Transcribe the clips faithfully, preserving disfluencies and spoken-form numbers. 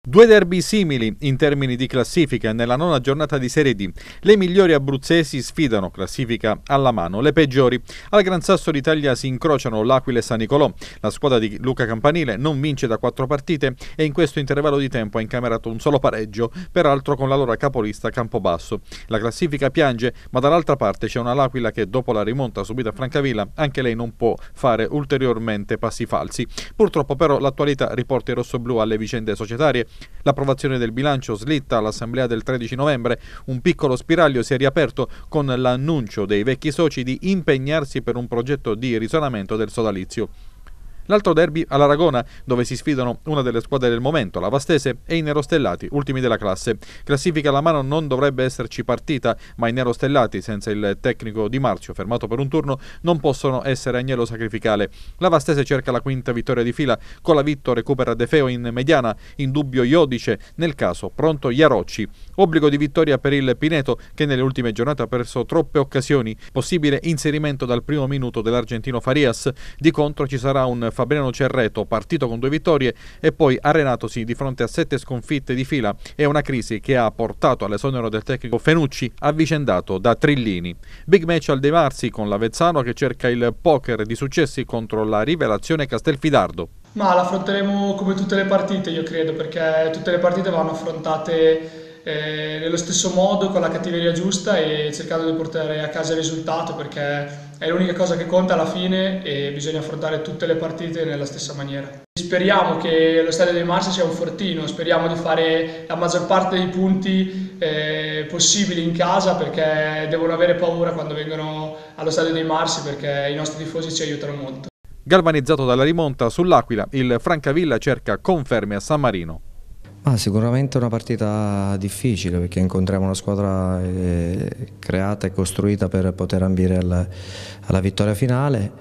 Due derby simili in termini di classifica nella nona giornata di Serie D. Le migliori abruzzesi sfidano, classifica alla mano, le peggiori. Al Gran Sasso d'Italia si incrociano l'Aquila e San Nicolò. La squadra di Luca Campanile non vince da quattro partite e in questo intervallo di tempo ha incamerato un solo pareggio, peraltro con l'allora capolista Campobasso. La classifica piange, ma dall'altra parte c'è una L'Aquila che dopo la rimonta subita a Francavilla, anche lei non può fare ulteriormente passi falsi. Purtroppo però l'attualità riporta i rossoblù alle vicende societarie. L'approvazione del bilancio slitta all'assemblea del tredici novembre, un piccolo spiraglio si è riaperto con l'annuncio dei vecchi soci di impegnarsi per un progetto di risanamento del sodalizio. L'altro derby all'Aragona, dove si sfidano una delle squadre del momento, la Vastese e i Nerostellati, ultimi della classe. Classifica alla mano non dovrebbe esserci partita, ma i Nerostellati, senza il tecnico Di Marzio, fermato per un turno, non possono essere agnello sacrificale. La Vastese cerca la quinta vittoria di fila, con la Vitto recupera De Feo in mediana, in dubbio Iodice, nel caso pronto Iarocci. Obbligo di vittoria per il Pineto, che nelle ultime giornate ha perso troppe occasioni. Possibile inserimento dal primo minuto dell'argentino Farias. Di contro ci sarà un Fabriano Cerreto, partito con due vittorie e poi arenatosi di fronte a sette sconfitte di fila e una crisi che ha portato all'esonero del tecnico Fenucci, avvicendato da Trillini. Big match al De Marsi con l'Avezzano che cerca il poker di successi contro la rivelazione Castelfidardo. Ma l'affronteremo come tutte le partite, io credo, perché tutte le partite vanno affrontate eh, nello stesso modo, con la cattiveria giusta e cercando di portare a casa il risultato, perché è l'unica cosa che conta alla fine e bisogna affrontare tutte le partite nella stessa maniera. Speriamo che lo Stadio dei Marsi sia un fortino, speriamo di fare la maggior parte dei punti eh, possibili in casa, perché devono avere paura quando vengono allo Stadio dei Marsi, perché i nostri tifosi ci aiutano molto. Galvanizzato dalla rimonta sull'Aquila, il Francavilla cerca conferme a San Marino. Ah, sicuramente è una partita difficile, perché incontriamo una squadra eh, creata e costruita per poter ambire alla, alla vittoria finale,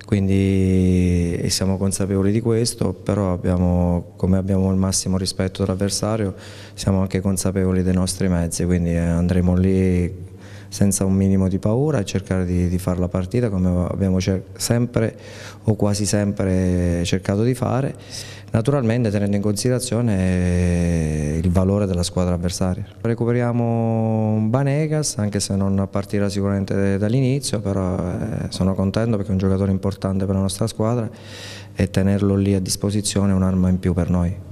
quindi siamo consapevoli di questo, però abbiamo, come abbiamo il massimo rispetto dell'avversario, siamo anche consapevoli dei nostri mezzi, quindi andremo lì senza un minimo di paura e cercare di, di fare la partita come abbiamo sempre o quasi sempre cercato di fare, naturalmente tenendo in considerazione il valore della squadra avversaria. Recuperiamo Banegas, anche se non partirà sicuramente dall'inizio, però eh, sono contento perché è un giocatore importante per la nostra squadra e tenerlo lì a disposizione è un'arma in più per noi.